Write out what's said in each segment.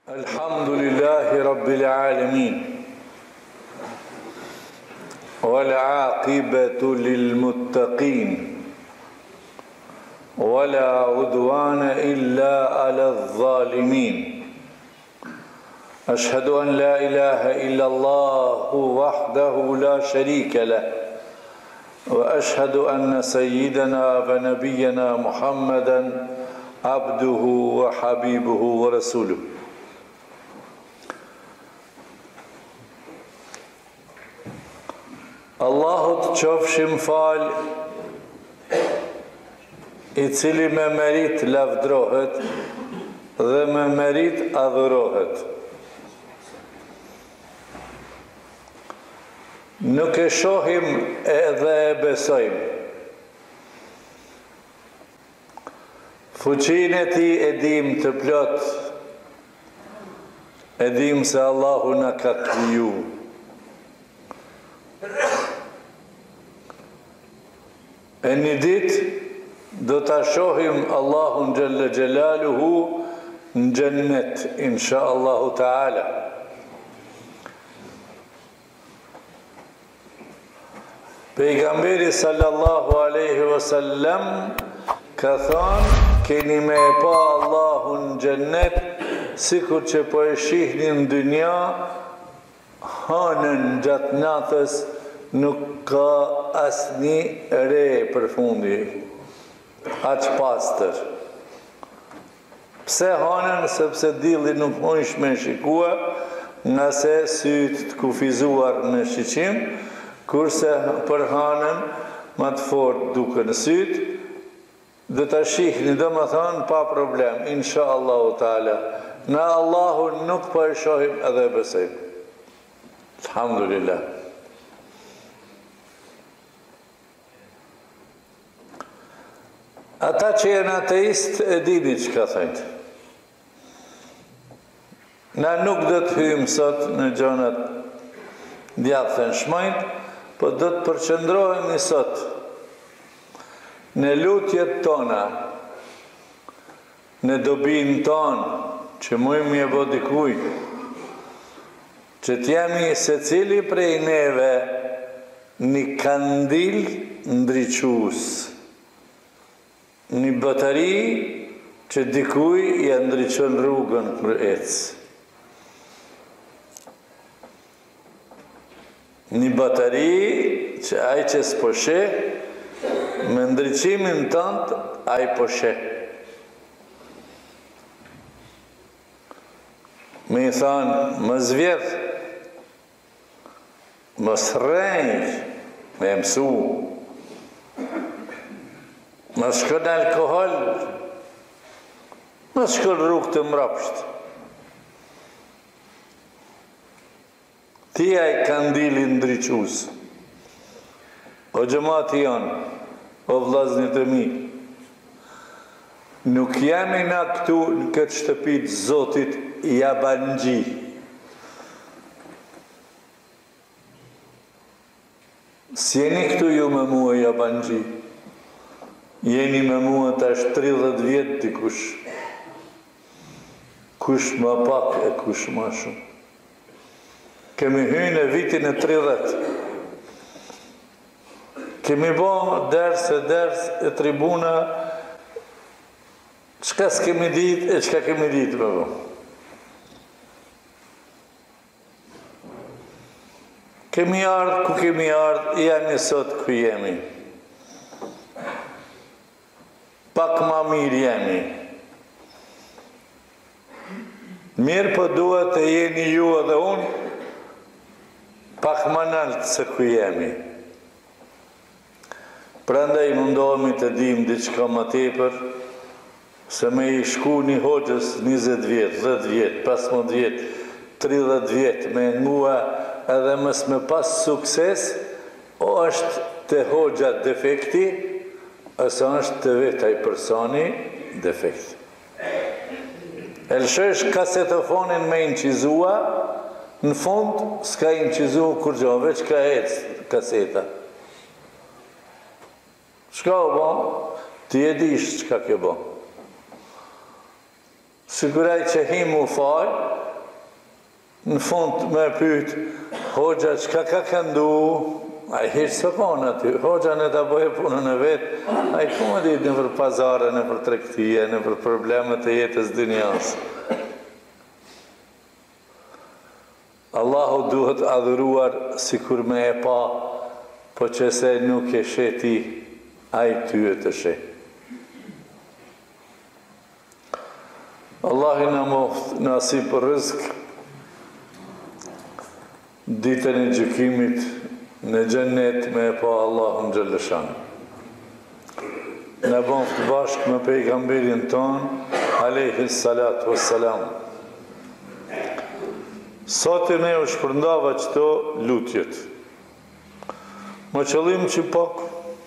الحمد لله رب العالمين والعاقبة للمتقين ولا عدوان إلا على الظالمين أشهد أن لا إله إلا الله وحده لا شريك له وأشهد أن سيدنا ونبينا محمدا عبده وحبيبه ورسوله Allahut qofshim fal I cili me merit lavdrohet dhe me merit adhurohet. Nuk e shohim edhe e besojmë. Fuqinë e tij e dim të plot. E dim se Allahu na ka kriju. E një ditë do ta shohim Allahun Gjelle Gjelaluhu në gjennet, insha Allahu Ta'ala. Pejgamberi sallallahu aleyhi wasallam ka thonë, keni me e pa Allahun në gjennet, sikur që po e shihni në dynja, hanën gjatë natës, nuk ka asni re për fundi, aq pastër. Pse hanën? Sepse dilli nuk mundsh me shikua, nga se sytë të kufizuar në shiqim, kurse për hanën më të fort duke në sytë, dhe ta shihni dhe më thonë pa problem, insha Allahu Ta'ala. Na Allahun nuk po e shohim edhe besojmë. Alhamdulillah. Ata që janë ateist e dini që ka thajtë. Na nuk do të hymë sot në gjonat djathën shmajt, po do të përqëndrohemi sot në lutjet tona, në dobin tonë, që mujmë je bo dikuj, që t'jemi se cili prej neve një kandil ndriqus, një bateri që dikuj i ndriqon rrugën për ecë. Një bateri që aj që s'po sheh, me ndriqimin tënd, aj po sheh. Me i thanë, më zvjedh, më srenjë, me mësu, më shkon alkohol, më shkon rrugë të mrapsht. Ti ai kandili ndriqus. O gjemati janë, o vllaznit e mi, nuk jemi na këtu në këtë shtëpit Zotit Jabanxhi. S'jeni këtu ju me mua Jabanxhi. Jeni me mua tash 30 vjetë dikush. Kush ma pak e kush ma shumë. Kemi hynë e vitin e 30. Kemi bo ders e tribuna, qka s'kemi dit e qka kemi dit me bo. Kemi ardhë ku kemi ardhë, jemi sot ku jemi. Pak ma mirë jemi. Mirë po duhet të jeni ju edhe unë, pak ma naltë se ku jemi. Prandaj mundohemi të dim diçka ma tepër, se me i shku një hoxhës 20 vjetë, 10 vjetë, 15 vjetë, 30 vjetë, me mua edhe mës me pas sukses, o është të hoxha defekti, ose është të vetaj personi defekt. E lëshesh kasetofonin me inqizua, në fund s'ka inqizu kur gjo, veç ka ecë kaseta. Shka o bo? Ti e dish qka kjo bo. Siguraj që himu fal, në fund me pyet, hoxha çka ka këndu? Ai hiç s'e kon aty. Hoxha ne ta bëjë punën e vet. Ai ku më ditë në për pazare, në për tregtie, në për problemet e jetës dynjas. Allahu duhet adhuruar sikur me e pa, po që se nuk e sheti, ai ty e të she. Allah i na moft nasip rrezik ditën e gjykimit në xhennet me e pa Allahun xhalleshan. Në boft bashkë me pejgamberin ton, alayhi salatu wassalam. Sot e ne u shpërndava qëto lutjet. Më qëllim që pak,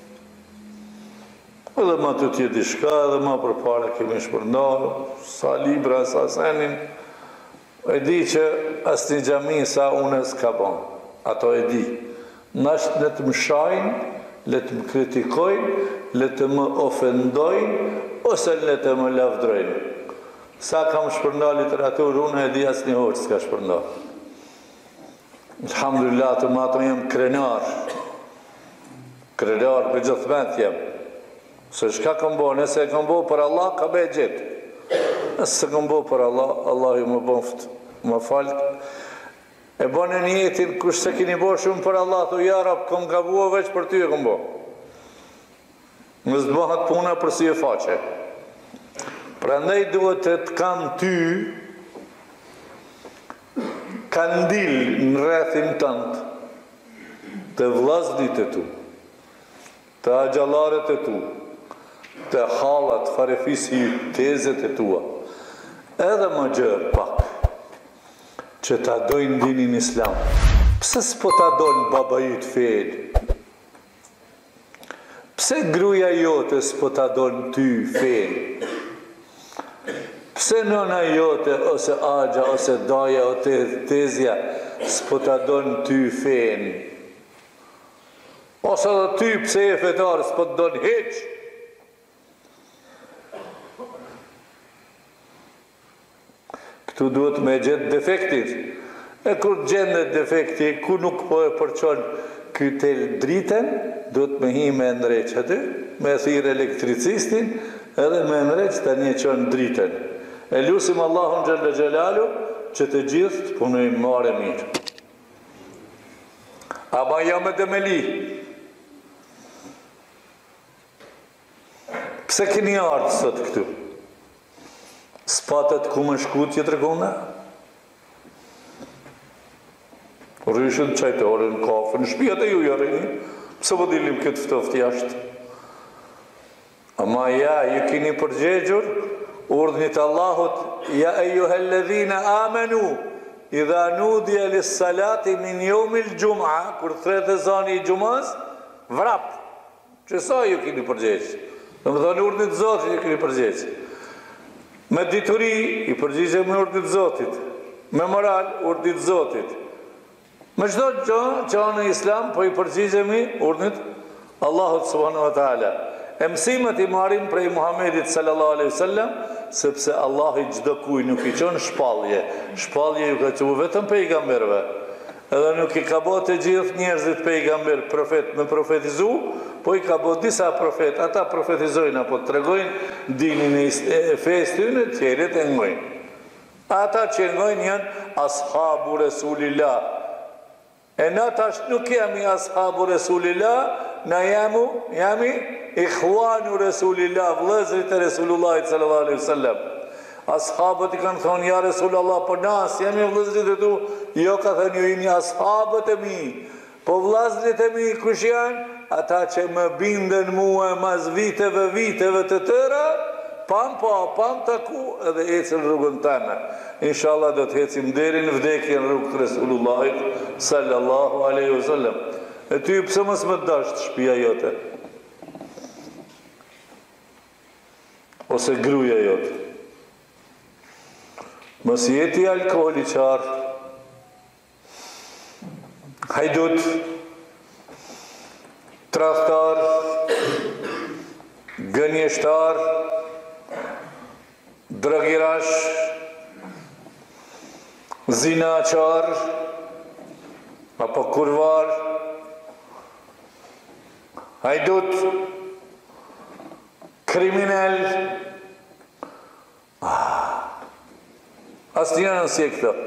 edhe ma të tjeti shka, edhe ma për pare kemi shpërndava, sa libra, sa senin, e di që asë një gjami sa unë s'ka bon, ato e di. Nashtë le të më shajnë, le të më kritikojnë, le të më ofendojnë, ose le të më lavdrojnë. Sa kam shpërnda literaturë, unë e di asë një horë s'ka shpërnda. Alhamdulillah, të matë jem krenar. Krenar për gjithë vend jem. Se shka kam bo, nëse kam bo për Allah, ka be gjithë. Nëse kam bo për Allah, Allah ju më boft, më falë. E bonë një jetin, kush se kini bo shumë për Allah, thu jarab, kam ka bua veç për ty e kam bo. Nësë bëhat puna për si e faqe. Prandaj duhet të kam ty kandil në rrethin tënd, të vllaznit e tu, të agjallaret e tu, të hallat, farefisi, tezet e tua, edhe më gjërë pak, që ta dojnë dinin islam. Pse s'po ta dojnë babajit fejnë? Pse gruja jote s'po ta dojnë ty fejnë? Pse nëna jote, ose agja, ose daja, ose tezja, s'po ta donë ty fejnë? Ose dhe ty, pse e fetarë, s'po të donë heq? Këtu duhet me gjithë defektit. E kur gjendet defekti, ku nuk po e përqon kytel dritën, duhet me hi me ndreq aty, me thirë elektricistin, edhe me ndreq të një qënë dritën. E lusim Allahun Gjelle Gjelalu që të gjithë të punojnë mare mirë. Aba jam e demeli. Pse keni ardhë sot këtu? Spatet ku më shku tjetër kona? Ryshën, qajtorën, kafën, shpijat e ju jarëni. Pse po dilim këtë ftoft jashtë? Ama ja, ju keni përgjegjur urdhnit Allahut, ja ejuhelledhina amenu, idha nudhja lis salati min jomil gjum'a, kur thret e zani i gjumas, vrap. Që sa ju keni përgjegjë? Në më thonë urdhnit Zotit ju keni përgjegjë. Me dituri, i përgjegjë me urdhnit Zotit. Me moral, urdhnit Zotit. Me çdo që në Islam, po i përgjegjemi urdhnit Allahut subhanahu wa ta'ala. E mësimet i marim prej Muhammedit sallallahu alaihi wasallam, sepse Allah i gjdo kuj nuk i qonë shpalje. Shpalje ju ka qëvu vetëm pejgamberve. Edhe nuk i ka bo të gjithë njerëzit pejgamber profet me profetizu, po i ka bo disa profet, ata profetizojnë apo të tregojnë dinin e fejës të në tjerit e ngojnë. Ata që ngojnë janë ashabu Resulillah. E na tash nuk jemi ashabu Resulillah, na jemi ikhwanu Resulillah, vëllezërit e Resulullahit sallallahu alaihi wasallam. Ashabët i kanë thonë, ja Resulullah, po nas jemi vëllezërit e tu, jo ka thënë ju jeni ashabët e mi. Po vëllezërit e mi kush janë? Ata që më bindën mua mas viteve të tëra, pam taku edhe ecën rrugën tëme. Inshallah do të ecim deri në vdekjen rrugë të Resulullahit sallallahu alaihi wasallam. E ty pse mos më dash shtëpia jote? Ose gruaja jote? Mos jeti alkooliqar, hajdut, tradhtar, gënjeshtar, drogirash, zinaqar, apo kurvar, hajdut, kriminal, asnjëra nësi e këta.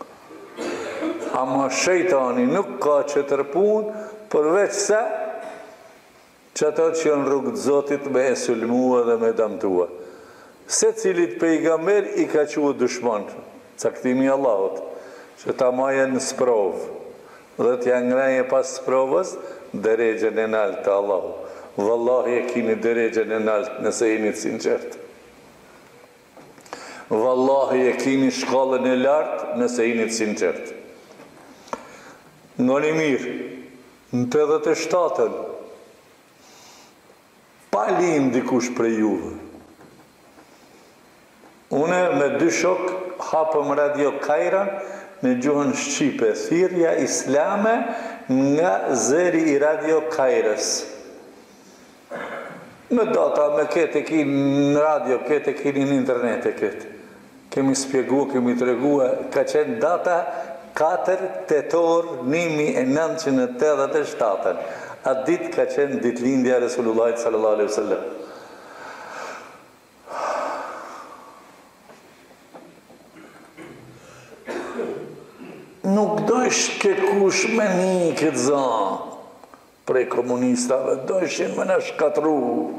Ama shejtani nuk ka që tërpun përveç se që ato që janë rrugë të Zotit me e sulmua dhe me damtua. Se cilit pejgamber i ka qua dushman, caktimi Allahut, që ta majen në sprovë, dhe t'ja ngreje pas sprovës, deregjen e nalt të Allahu. Wallahi e kini deregjen e nalt nëse jeni të sinqert. Wallahi e kini shkallën e lartë nëse jeni të sinqert. Nga një mirë, në 87-ën, pa linë dikush për juve. Une me 2 shok hapëm Radio Kajran në gjuhën Shqipe, thirrja islame nga zëri i Radio Kajrës. Me data, me këtë e kini në radio, këtë e kini në internet e këtë. Kemi spjegua, kemi të regua, ka qenë data 4 tetor 1987. Atë ditë ka qenë ditëlindja Resulullahit sallallahu alaihi wasallam. Nuk dojsh ke kush me një këtë zanë prej komunistave, dojshin me në shkatru.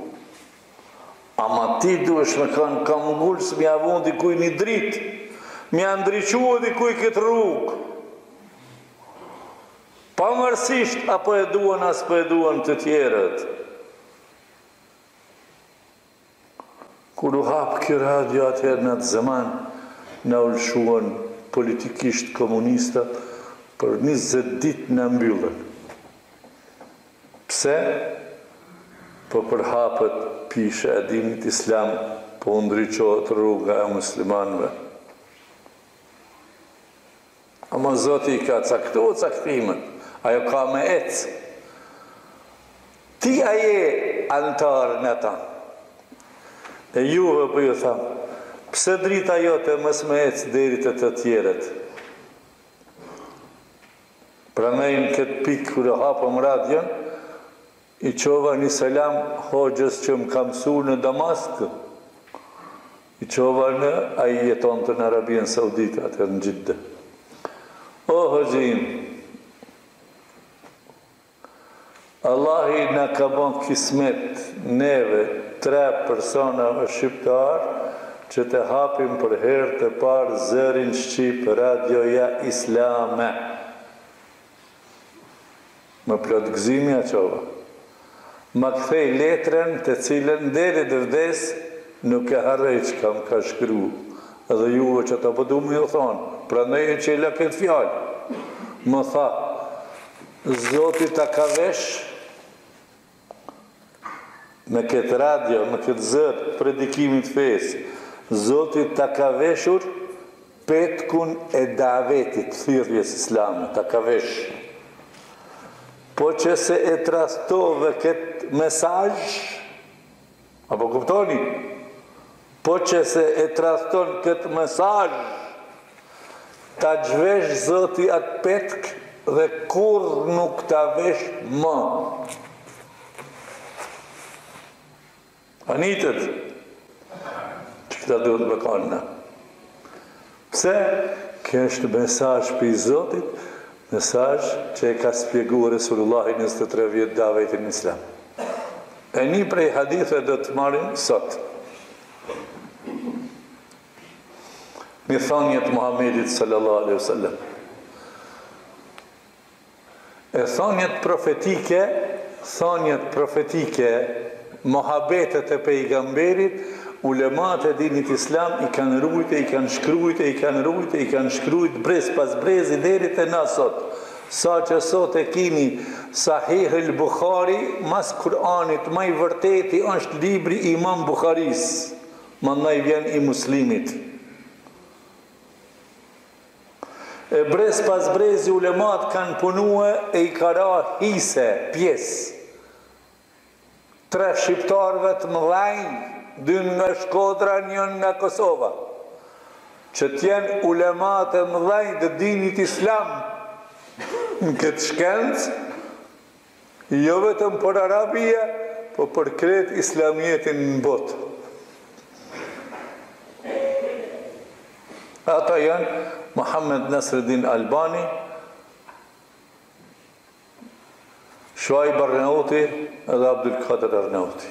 Ama ti duesh me kanë kam ngullës mi avon dikuj një dritë, mi andriqua dikuj këtë rrugë. Pamërsisht apo e duan as po e duan të tjerët. Kur u hapë kjo radio atëherë në atë zaman, në ulshuan politikisht komunista, për 20 ditë në mbyllën. Pse? Po për hapët pishe e dinit islam, po ndriqohet rruga e muslimanëve. Ama Zoti i ka caktuar caktimet. Ajo ka me ecë. Ti aje antarë në ta. E juve për ju thamë, pse drita jote mës me ecë deri të të tjeret? Pra nejnë këtë pikë kërë hapëm radion, i qova një selam hoxhës që më kam su në Damask. I qova në aji jeton të në Arabien Saudita, atër në Gjidde. O hoxhim, Allahi në ka bon kismet neve 3 persona shqiptar që të hapim për herë të parë zërin Shqip radioja islame. Më plot gëzimi a qova. Ma kthej letrën të cilën deri dhe vdes nuk e harrej që kam ka shkru. Edhe juve që të pëdu më ju thonë, pra nejë që i la këtë fjallë. Më tha, Zoti ta ka vesh me këtë radio, me këtë zërë, predikimit fesë, Zoti ta ka veshur petkun e davetit, thirrjes islame, ta ka vesh. Po që se e trastove këtë mesazh, apo kuptoni? Po që se e traston këtë mesazh, ta gjvesh Zoti atë petk dhe kur nuk ta vesh më. Anitët, që këta duhet me kanë në. Pse? Kjo është mesazh për i Zotit, mesazh që e ka spjeguar Resulullahi 23 vjetë davetin islam. E një prej hadithe do të marrim sot. Një thonjet Muhammedit sallallahu alaihi wasallam. E thonjet profetike, mohabetet e pejgamberit, ulemat e dinit islam i kanë rujtë, i kanë shkrujt brez pas brezi deri te na sot. Sa që sot e kini Sahih el-Bukhari, mas Kur'anit, ma i vërteti është libri Imam Bukharis, ma na i vjen i muslimit. E brez pas brezi ulemat kanë punue e i kara hise, pjesë. 3 shqiptarëve të mëdhenj dy nga Shkodra, njën nga Kosova, që t'jenë ulemat e mëdhenj të dinit islam në këtë shkencë, jo vetëm për Arabia, po për krejt islamietin në botë. Ata janë Muhammed Nasreddin Albani, Shuaib Arnauti edhe Abdul Kader Arnauti.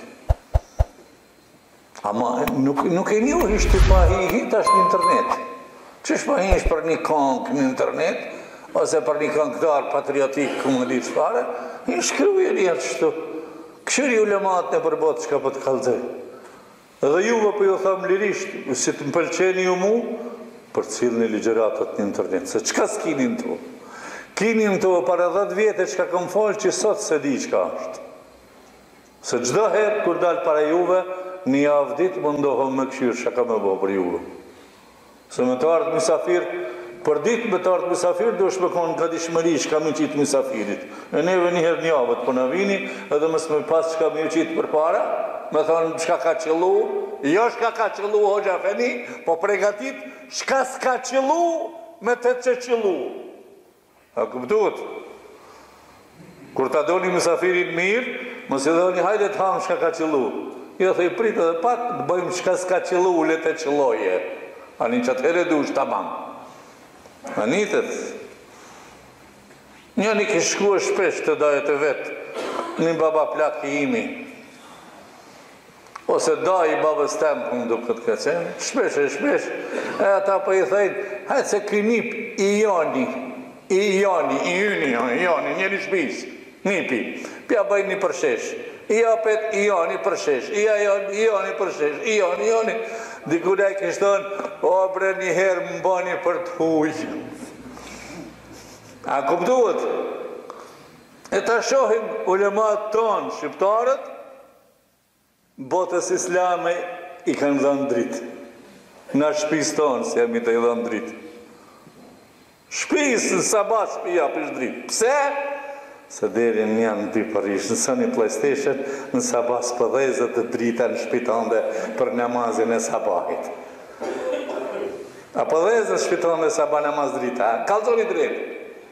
Ama nuk e njohi ishte pa hi tash në internet. Qësh pa hi ishte për një këngë në internet, ose për një këngëtar patriotik, ku më di çfarë, i shkruje një qështu. Këshiri ulemat në përbot që ka për të kalzej. Edhe juve për ju thamë lirisht, si të më pëlqeni ju mu, për cilë një ligjeratat në internet. Se qka s'kinin të? Kinin të para 10 vjetë që ka kam falë që sot se di qka është. Se gjdo herë kur dalë para juve, një javë ditë më ndohëm me këshirë që ka me bo për juve. Se me të ardhë misafir, për ditë me të ardhë misafir, do shme konë ka dishmëri që ka me qitë misafirit. E neve njëherë një javët për në vini, edhe mësë me pas që ka me qitë për para, me thonë shka ka qëllu, jo shka ka qëllu hoxha feni, po pregatit shka s'ka qëllu me të që qëllu. A këptuat? Kur ta doni misafirin mirë, mësë i doni hajde të hamë shka ka qëllu. Jo, thë i pritë dhe pak, të bëjmë shka s'ka qëllu, le të qëlloje. Ani që atëhere du është tamam. Anitët. Njëni kështë shkua shpesh të dajet e vetë, një baba plak i imi. Ose da i babës temë, këmë du këtë ka qenë, shpesh, e ata për i thejnë, hajtë se kënip i joni, njëri shpis, nipi, pja bëjnë një përshesh. I apet i joni përshesh, i joni përshesh, i joni. Dikuda i kishtë tonë, o bre një herë më bani për të hujë. A kuptuat? E ta shohim ulemat tonë, shqiptarët, botës islame i kanë dhënë dritë. Na shpis tonë, se jam i të i dhënë dritë. Shpis në sabat shpia për dritë. Pse? Se deri në janë dy përrish, nësa një PlayStation, në sabah s'pëdhezët të drita në shpitande për namazin e sabahit. A pëdhezët shpitande sabah namaz drita, kalzoni drejtë.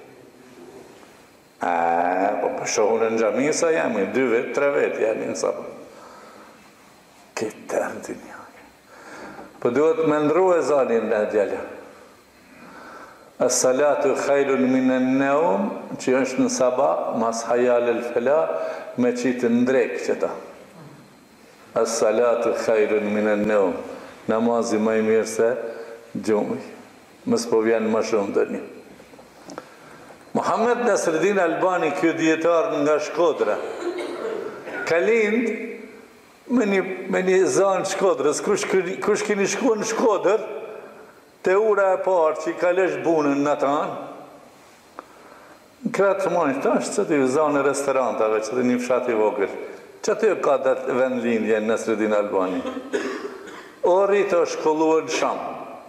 Po përshohën në gjami sa jemi, 2 vetë, 3 vetë jemi në sabah. Këtë tërë të njëjë. Po duhet me ndru e zanin në djallë. As-salatu khairun minan naum, që është në sabah, mas hayal el-fela, me qitë ndrek qëta. As-salatu khairun minan naum, namazi më i mirë se gjumi. Mësë po vjenë më shumë të një. Muhammed Nasreddin Albani, kjo djetar nga Shkodra, ka lind me një zanë Shkodrës, kush kini shku në Shkodrë, te ura e parë që i kalesh bunën në tanë, në kratë të mojnë, ta është që të i zonë e restorantave, që të një fshat i vogër, që të i ka të vend lindje në Nasreddin Albani. O rritë o shkolluën shamë.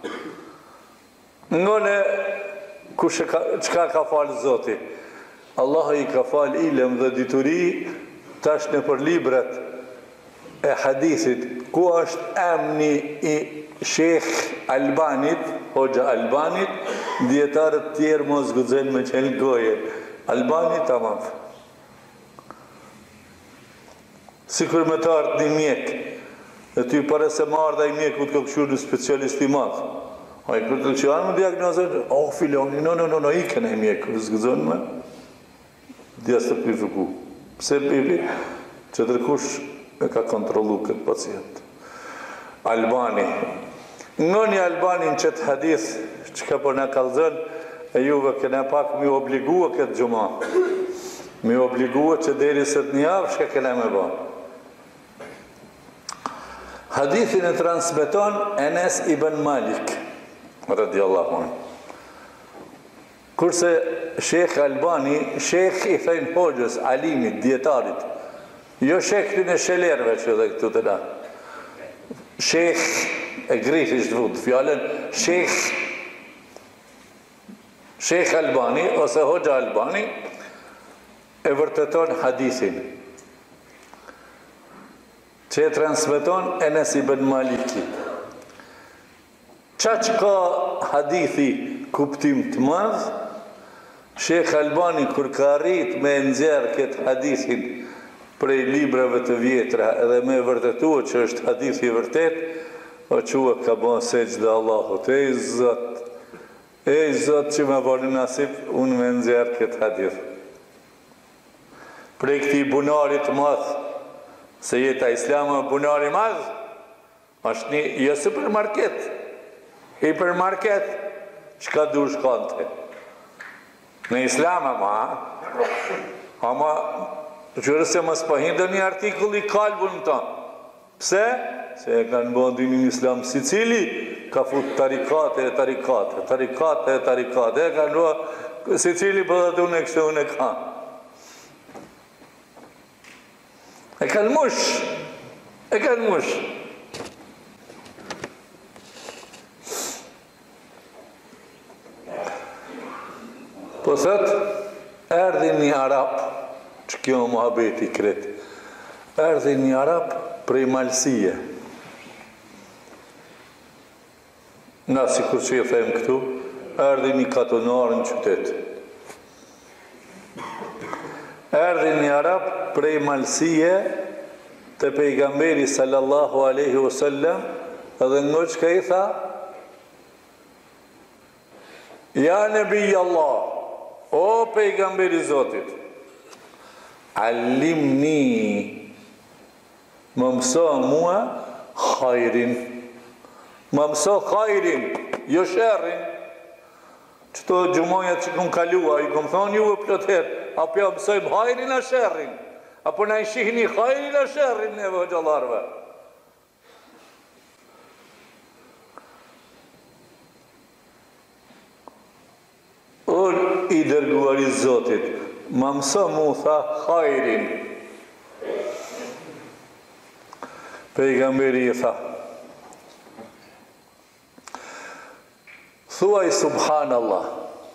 Ngone, qka ka falë Zoti? Allah i ka falë ilëm dhe dituri, tash në për libret e hadithit, ku është emni i Shekh Albanit, Hoxha Albanit, djetarët tjerë mos guxojnë me qenë goje. Albanit tamam. Sikur me të ardhë një mjek, e ty pare se më ardha i mjek, ku të këkëshur në specialist i madhë. A i kërë të që anë më diagnozën, filoni, no, i këne i mjek, zguxojnë me, djesë të pifiku. Pse pifi? Që tërkush e ka kontrolu këtë pacient. Albani. Në një Albani në qëtë hadith që ka për në kalzën, e juve këne pak mi obligua këtë gjuma. Mi obligua që deri së të një avë shka këne me ba. Hadithin e transmeton Enes ibn Malik, radiallahu anhu. Kurse Shekh Albani, Shekh i thejnë hoxhës, alimit, djetarit, jo Shekhtin e shelerve që dhe këtu të da. Shekh e gritisht vud, fjallën Shekh Albani, ose Hoxha Albani, e vërteton hadithin, që e transmeton Enes ibn Maliki. Qa që ka hadithi kuptim të madh, Shekh Albani kur ka arrit me nxjerr këtë hadithin prej librave të vjetra edhe me vërtetua që është hadithi vërtet, o qua ka bon sejdë Allahut, Zot që me bërë nasip, unë me nxjerr këtë hadith. Prej këti bunarit madh, se jeta islama bunari madh, është një jo supermarket, hipermarket, që ka du shkante. Në islam ama qërë se mos pëhindë një artikull i kalbun tonë. Pse? Se e kanë bëndin një islam si cili ka fut tarikate, e kanë bëndin si cili për dhe unë e kështë unë e kanë. E kanë mush. Po thëtë, erdhi një Arab, që kjo më muhabeti kretë, erdhi një Arab prej Malsije. Na, si kur që e them këtu, erdhi një katonar në qytet. Erdhi një Arab prej Malsije të pejgamberi sallallahu aleyhi wasallam, edhe në që ka i tha, ja nebi Allah, o pejgamberi Zotit, allimni, më mëso mua khajrin, më mëso khajrin, jo shërrin, qëto gjumojat që këm kalua, i këm thonë ju e plot herë, apo ja mësojmë khajrin a shërrin, apo na i shihni khajrin a shërrin neve o gjallarve. I dërguar i Zotit, ma mëso mu tha khajrin. Pejgamberi i tha, thuaj subhanallah,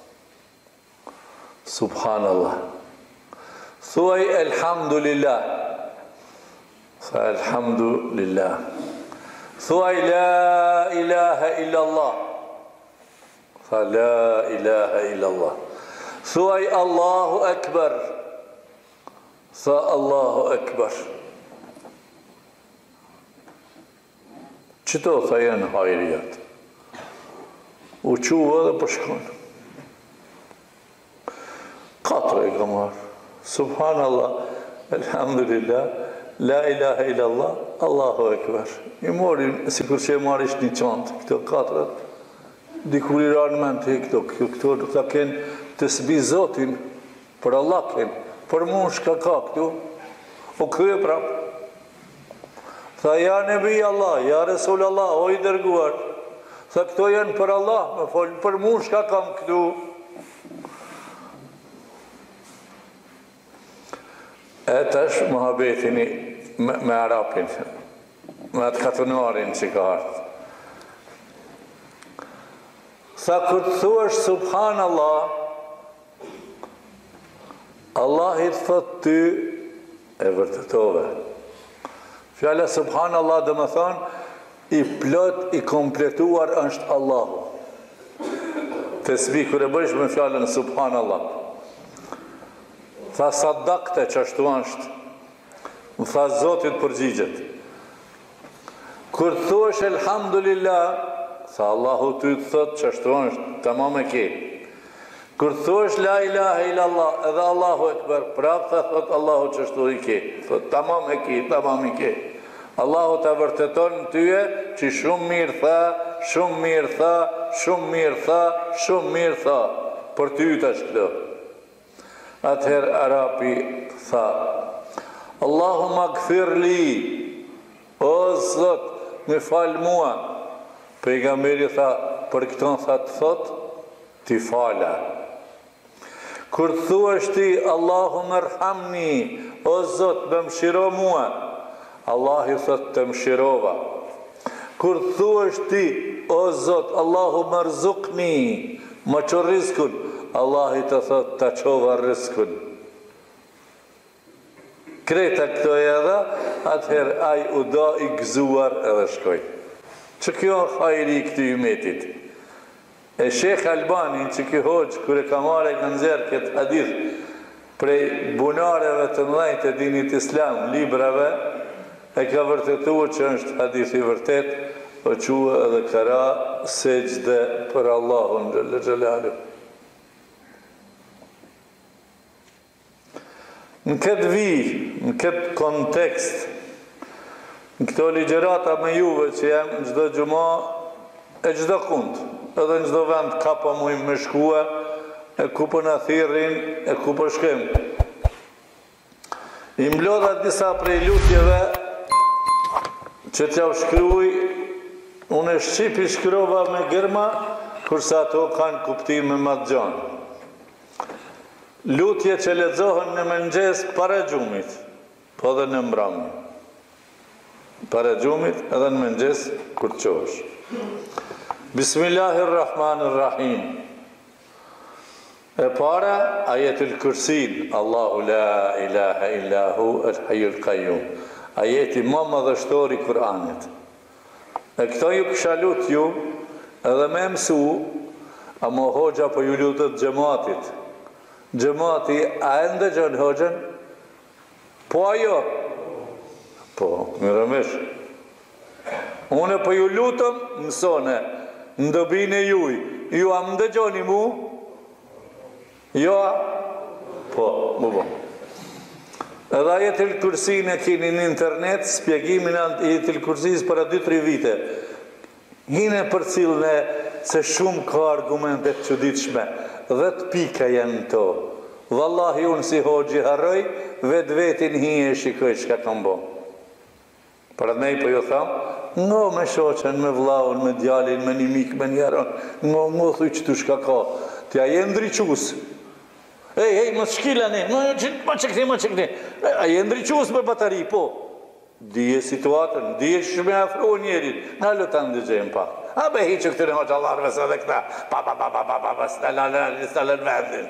thuaj elhamdulillah, tha elhamdulillah, thuaj la ilaha illallah, tha la ilaha illallah, thuaj Allahu Akbar, tha Allahu Akbar. Qëto tha janë hajrijat? U qua dhe përshkonë. 4 e ka marë. Subhanallah, elhamdulillah, la ilaha illallah, Allahu Akbar. I mori, si kur që e marish një qantë, këto 4, dikur i ranë men të këto të kenë të sbi Zotin, për Allah kenë, për mund shka ka këtu, o këve prapë. Tha, ja nebi Allah, ja Resul Allah, o i dërguar, tha, këto janë për Allah, me folë, për mund shka kam këtu. E tash muhabetini me Arapin, me atë katonarin që ka artë. Tha, kur të thuash subhanallah, Allah i të thot ty e vërtetove. Fjala subhanallah dhe më thonë, i plot, i kompletuar është Allahu. Tesbih kër e bëjsh me fjallën subhanallah. Tha sadakte që ashtu është. Më tha Zotit përgjigjet. Kër thuash elhamdulillah, tha Allahu ty të thot që ashtu është, tamam e ke. Kër thuash la ilaha illallah, edhe Allahu Ekber, prap tha thot Allahu që ashtu i ke. Thot tamam e ke, tamam i ke. Allahu të vërteton në tyje që shumë mirë tha, shumë mirë tha, shumë mirë tha, shumë mirë tha, për ty të shkëdo. Atëherë Arapi tha, Allahumma gëfir li, o Zot, me falë mua. Pejgamberi tha, për këton tha të thot, ti fala. Kur thuash ti, Allahumma rhamni, o Zot, më mshiro mua, Allah i thot të mshirova. Kur thuash ti, o Zot, Allahu më rzukni, më që rizkun, Allah i të thot të qova rizkun. kreta këto e dha, atëherë ai u da i gëzuar edhe shkoj. Që kjo hajri i këtij umetit. E Shekh Albani, që kjo hoxh, kër e ka marrë e ka nxjerrë këtë hadith prej bunareve të mëdhenj të dinit islam, librave, e ka vërtetuar që është hadith i vërtet, o qua edhe kara sejdë për Allahun xhalla xhelalu. Në këtë vijë, në këtë kontekst, në këto ligjerata me juve që jam në çdo xhumë e çdo kund, edhe në çdo vend ka po mujmë me shkua, e ku po na thirrin, e ku po shkem. I mlodha disa prej lutjeve që t'ja u shkruaj, unë e shqipi shkrova me gërma, kurse ato kanë kuptime më të gjanë. Lutje që lexohen në mëngjes para xhumit, po edhe në mbrëmje. Para xhumit edhe në mëngjes kur të qosh. Bismillahirrahmanirrahim. E para, ajetul kursin, Allahu la ilaha illa hu el-hayyul qayyum. Ajeti më madhështor i Kur'anit. E këto ju kisha lut ju, edhe me mësu, ama hoxha po ju lutët xhamatit. Xhamati, a e ndëgjon hoxhën? Po ajo? Po, mirëmesh. Unë po ju lutëm, mësone, në dobinë e juj. Ju a më ndëgjoni mu? Jo? Po, mu bo. Edhe ajetul kursin e kini në internet, spjegimin e ajetul kursis për 2-3 vite. Hine për cilën se shumë ka argumentet çuditshme. 10 pika janë to. Wallahi unë si hoxhi harroj, vetin hi e shikoj çka kam bo. Për nej po ju tham, ngo me shoqen, me vllaun, me djalin, me një mik, me njeron, ngo thuj që tu shka ka. Tja je ndriqus. Hej, më shkilani, më qëkni. A je ndriqus me batari, po. Dije situatën, dije që me afro njerit, në lëta ndëgjem pa. A be hi që këtëre hoqë Allahërve se dhe këta, pa, s'talën vendin.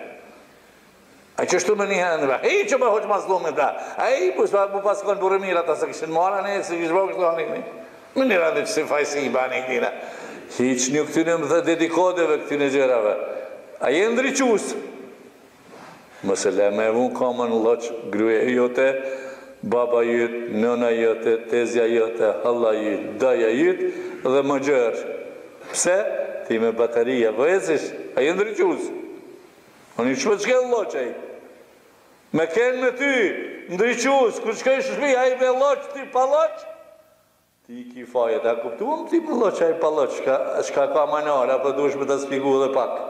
A që shtu me një hendëve, hi që me hoqë mazlumin ta, a hi mu paskon burëmir ata se këshin mara ne, se kishë bëgë këto anë i këni. Më një randë që si fajsi i bani i këtina. Hi që një këtine më dhe dedikodeve këtine gjerave. A je ndriqus? Mëse le me vun kamën loq, gruje jote, baba jytë, nëna jote, tezja jote, halla jytë, daja jytë, dhe më gjërë. Pse? Ti me bataria vëzish, a je ndriqus. Unë i që për qëke loqaj. Me kenë me ty, ndriqus, kër qëke shëshmi, a i me loq, ti pa loq. Ti ki fajet, a kuptuam ti me loqaj pa loq, shka ka manara, për dush me të spiku dhe pak.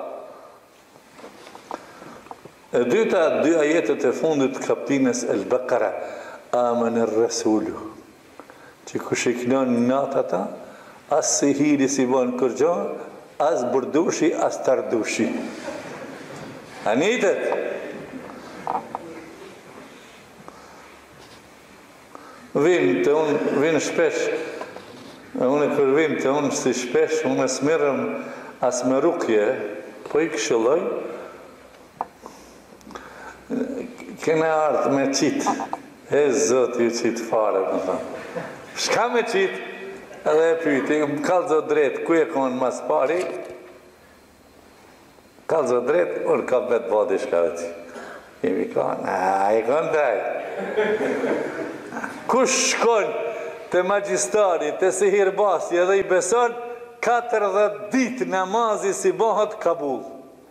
E dyta, 2 ajetet e fundit kapitines El-Baqara, Amen el-Rasulu, që kush i kënon natata, as si hiri si bon kërgjo, as burdushi, as tardushi. Anitet? Vinë shpesh, unë kër vinë të unë si shpesh, unë smirëm as me rukje, po i këshilloj, kene ardhë me qitë, e zotë ju qitë fare, më thamë. Shka me qitë, edhe e pyti, më kalë zotë drejtë, ku e konë mas pari, kalë zotë drejtë, unë ka vetë bodi shka vetë. Imi konë, i konë daj. Kush shkonë të magjistari, të sihirbasi, edhe i beson, 40 ditë namazi si bohët kabul.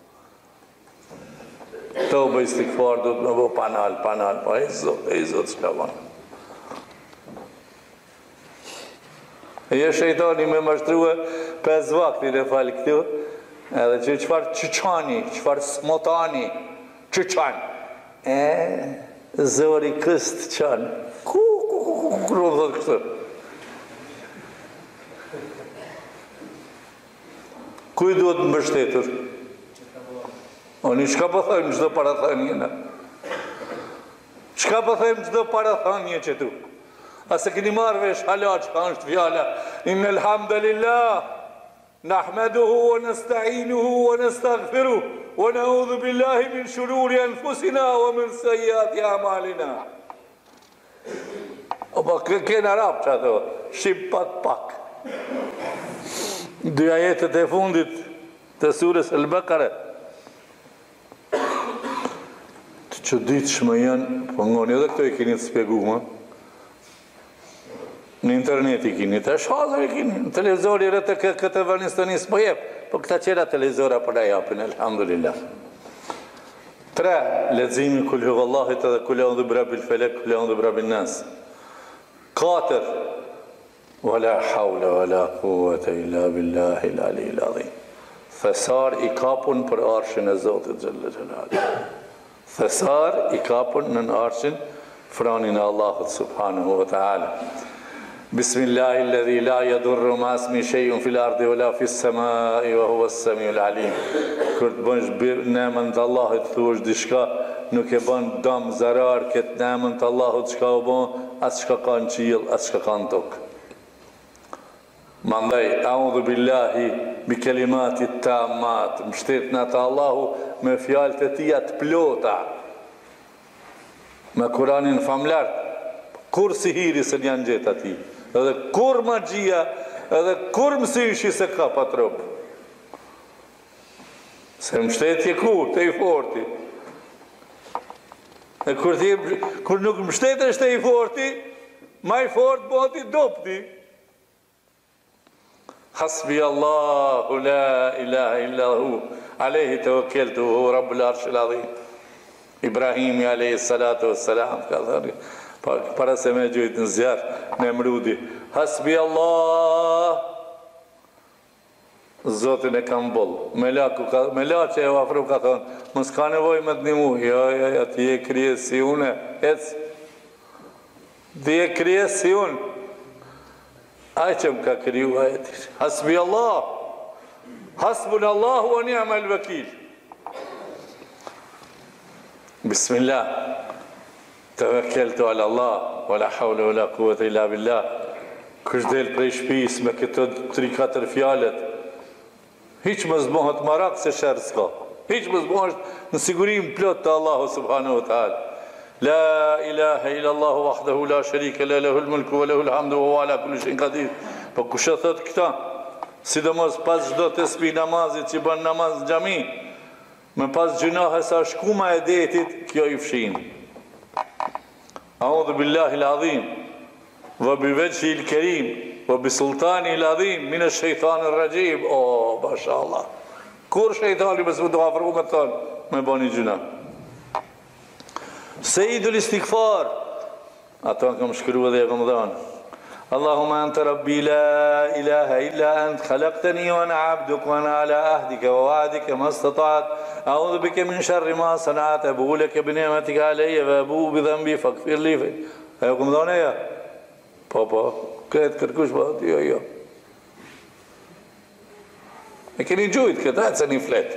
Të bëj stikfar, du të më bo panal, pa e zot shka banë. E je shejtani me mashtruhe 5 vaktin e falë këtu, edhe që qëfar qëqani, qëfar smotani, qëqani. Zori këst qanë, ku, dhëtë kështë. Kuj duhet më bështetur? Oni qka po thëjmë qdo parathënje në? Qka po thëjmë qdo parathënje që tu? Ase këni marrë vesh hala që ka është fjalla. Inna alhamdulillah, nahmeduhu, wa nasta'inuhu, wa nastaghfiruhu, wa na'udhu billahi min shururi anfusina, wa min sayyiati a'malina. O po kena rap që ato, shqip pak. Dy ajetet e fundit të surës Al-Baqara. Të çuditshme janë, po ngoni edhe këto i keni të spjeguar. Në internet i keni, të shazër i keni, në televizori rrët e këtë vërnistonis po jep, po këta qera televizora për da japin, alhamdulillah. 3. Leximi kul huwallahit edhe kul a'udhu birabbil falaq, kul a'udhu birabbin nas. 4. Wala hawla wala quwwata illa billahi al-aliyyil azim. Thesar i kapun për arshin e Zotit xhalla xhelaluhu. Thesar i kapun në arshin franin e Allahut subhanahu wa ta'ala. Bismillahi alladhi la yadurru ma ismi shay'un fil ardi wala fis samai wa huwa as-sami'ul alim. Kur të bësh nemën të Allahut thuash diçka, nuk e bën dëm zarar këtë nemën të Allahut çka u bën, as çka ka në qiell, as çka ka në tokë. Mandaj a'udhu billahi bi kalimati tammat, mbështetna te Allahu me fjalët e tija të plota. Me Kur'anin famlar, kur sihiri se janë gjetë ati, edhe kur magjia, edhe kur mësyshi se ka patrop. Se mështetje kur, të i forti. E kur nuk mështetesh të i forti, ma i fort bëti dopti. Hasbi Allahu la ilaha illa hu, alehi tawakkaltu hu rabbul arshil azim. Ibrahimi alayhi salatu wassalam ka thënë para se me gjujtë në zjarë në Emrudi, hasbi Allah, Zotin e kam boll. Melaçe e afro ka thonë, mos ka nevojë me të ndihmu. Ja, ti je krijes si unë, ec. Ti je krijes si unë. Ai që më ka kriju ajeti. Hasbi Allah, hasbunallahu wa ni'mal wakil. Bismillah. Tawakkaltu ala Allah, wala hawla wala quwwata illa billah. Kush del prej shtëpisë me këto 3-4 fjalët, hiç mos bëhet marak se sherr s'ka. Hiç mos bëhet në sigurim plot të Allahu subhanahu wa taala. La ilaha illa Allah wahdahu la sharika la lahu al-mulku wa lahu al-hamdu wa huwa ala kulli shay'in qadir. Po kush e thot këta, sidomos pas çdo tesbih namazit që bën namaz në xhami, me pas gjunahe sa shkuma e detit, kjo i fshin. A'udhu billahi al-azim wa bi wajhihi al-karim wa bi sultani al-azim min ash-shaytani ar-rajim. Oh, mashallah. Kur shejtani mos u do afro me ton, me bani gjuna. Sejidul istighfar, ato kam shkruar dhe e kam dhënë. Allahumma anta rabbi la ilaha illa ant khalaqtani wa ana 'abduka wa ana ala ahdika wa wa'dika ma istata'tu a'udhu bika min sharri ma sana'tu abu laka bi ni'matika alayya wa abu bi dhanbi faghfir li. Ajo kam dhënë ja. Po, këtë kërkush po, jo. E keni gjujt këtë, se një flet.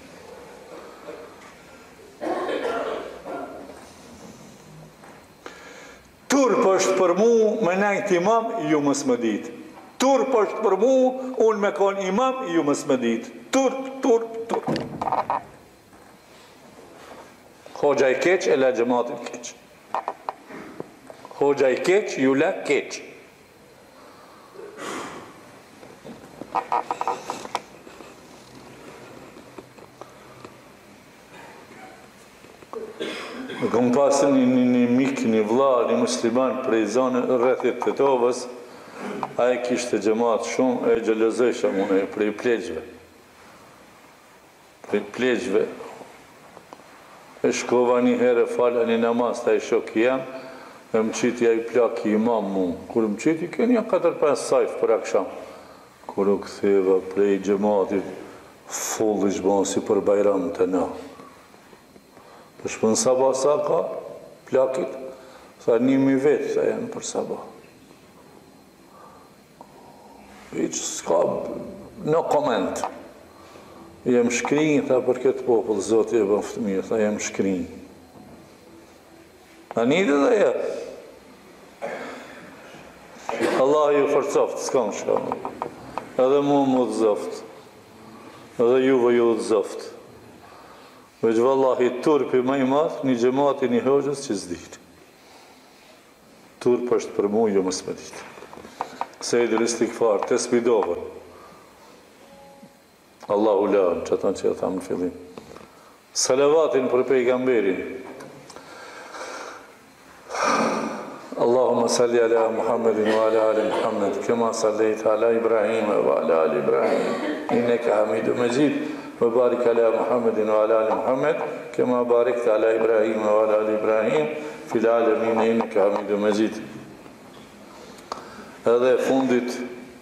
Turp është për mu, me najt imam, ju mës më dit. Turp është për mu, unë me kon imam, ju mës më dit. Turp. Hoxha i keq, e la gjematin keq. Hoxha i keq, ju la keq. Në kom pasë një mik, një vlla, një musliman prej zonë rrethit të Tovës, a e kishte gjemat shumë, e gjelëzësha mune, prej plegjve. E shkova një herë falë një namaz, ta i shok jam, e më qitja i plak i imam mu. Kur më qiti, kënja 4-5 sajf për aksham. Kur u këtheva prej gjematit, full i shbon si për bajram të na. Shpën sabah sa ka, plakit, sa 1.000 vetë, sa janë për sabah. Iqë s'ka, no koment. Jem shkrinj, tha për këtë popull, Zoti e bën fëmijë, tha jem shkrinj. A njëtë dhe ja. Allah ju forcoft, s'kam shkam. Edhe mu të zoft. Edhe juve ju të zoft. Veç vallahi turpi ma i madh, një gjemati një hoxhës që s'dihtë. Turp është për mu, jo mësë me ditë. Sejdi l-istighfar, të spidovën. Allahu laën, që aton që e thamë në fillim. Salavatin për pejgamberin. Allahumma salli ala Muhammedin wa ala ali Muhammed, kema sallaita ala Ibrahim wa ala ali Ibrahim, inneka hamidu majid, wa barik ala Muhammedin wa ala ali Muhammed, kema barikta ala Ibrahim wa ala ali Ibrahim, fil alamin inneka hamidu majid. Edhe fundit,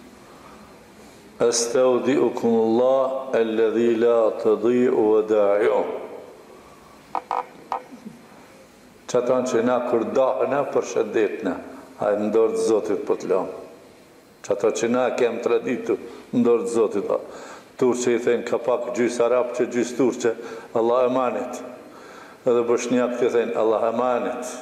astaudiukumullah alladhi la tadhi'u wada'i'u. Që atan që na kur dahëna për shëndetna, a e ndorë të Zotit për të lamë. Që atan që na kem traditu, ndorë të Zotit. Turqë i thejnë ka pak gjysë arab që gjysë turqë, Allah emanet. Edhe boshnjak të thejnë Allah emanet.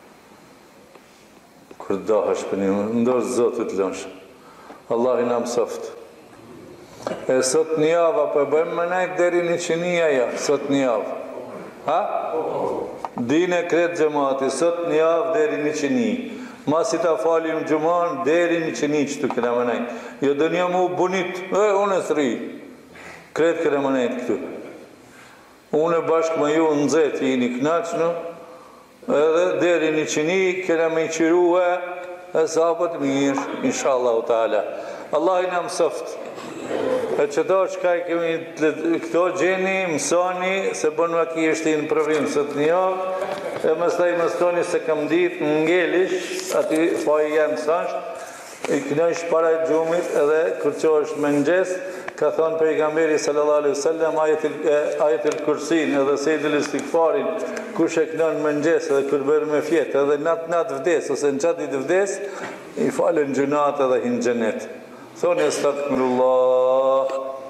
Kur dahësh për një, ndorë të Zotit lënshë. Allah i nam softë. E sot një javë, për bëjmë më najtë deri një qënia ja, sot një javë. Ha? Dine kretë gjemati, sot një javë deri një qëni. Masi ta falim gjumon, deri një qëni që të këna më najtë. Jo dë një mu bunit, unë e sri. Kretë këna më najtë këtu. Unë e bashkë më ju në zetë, i një knaqënë, edhe deri një qëni, këna me i qirua, e sapët mirë, inshallah u ta'ala. Allah i në mësoftë. E qëto shka i kemi këto gjeni, mësoni, se bënë më ki është i në provim sot një javë, e mëstaj mëstoni se kam ditë në ngelish, ati fa i janë sashtë, i kënojsh para i gjumit edhe kërqo është më nëgjes, ka thonë pejgamberi sallallahu alaihi wasallam ajetil kursin edhe sejdil istighfarin, kush e kënon më nëgjes edhe kërbër me fjetë, edhe natë vdes, ose në qatë ditë vdes, i falen gjunat edhe hinë gjenet. Thoni astaghfirullah.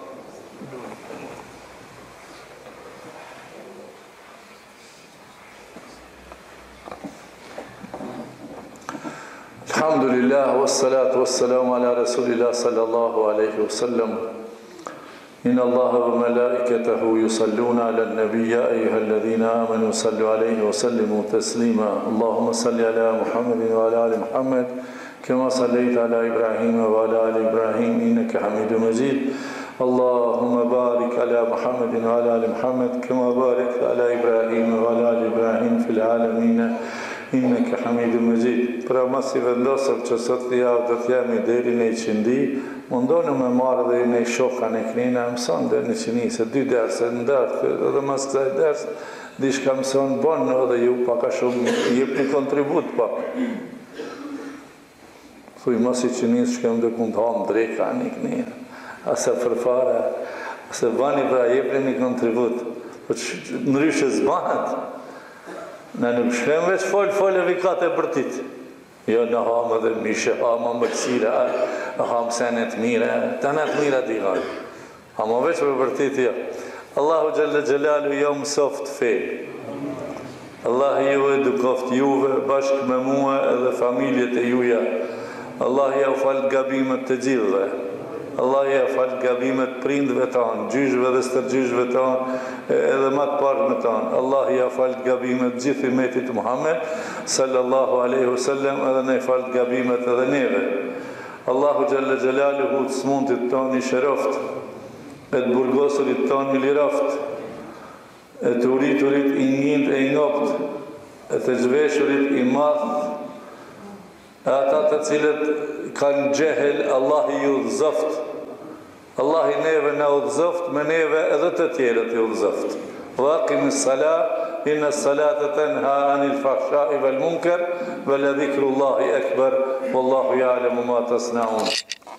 Alhamdulillah, wassalatu wassalamu ala rasulillah sallallahu alaihi wasallam. Inna Allaha wa malaikatahu yusalluna ala an-nabiyya ayyuhalladhina amanu sallu alayhi wa sallimu taslima. Allahumma salli ala Muhammadin wa ala ali Muhammad. كما صليت على إبراهيم وعلى آل إبراهيم إنك حميد مجيد اللهم بارك على محمد وعلى آل محمد كما باركت على إبراهيم وعلى آل إبراهيم في العالمين إنك حميد مجيد. Pra mas i vendosëm që sot të javë do t'jemi deri në i qëndi, mundonë me marrë dhe në i shoka në kënina, mëson dhe në qëni, se 2 derse në dartë, edhe mas kësaj derse, dishka mëson bonë edhe ju paka shumë, jep një kontribut pak. Thuj mos i qënisë shkem dhe kënë të hamë dreka një kënjë, ase përfare, ase bani pra jepre një kontribut, në ryshe zbanët, në nuk shkem veç folë e vikat e bërtit. Jo në hamë dhe mishe, hamë më kësire, hamë senet mire, tenet mire t'i hamë. Hamë veç për bërtit jo. Allahu Gjelle Gjelalu jo më soft fejë. Allah ju edukoft juve bashkë me mua edhe familjet e juja. Allah ja u falë gabimet të gjithve. Allah ja u falë gabimet prindve tanë, gjyshve dhe stërgjyshve tanë, edhe matë parë me tanë. Allah ja u falë gabimet gjithë i metit Muhammed, sallallahu aleyhi wasallam, edhe ne falë gabimet edhe neve. Allahu Gjelle Gjelaluhu të smundit tanë i shëroft, e të burgosurit tanë i liroft, e të uriturit i njënd e i ngopt, e të zhveshurit i madh, ata të cilët kanë gjehel, Allah i udhëzoft. Allah i neve në udhëzoft, me neve edhe të tjerët i udhëzoft. Vaqim s-salat, inna s-salat tenha anil fahshai wal munkar, wa la dhikrullahi akbar, wallahu ya'lamu ma tasna'un.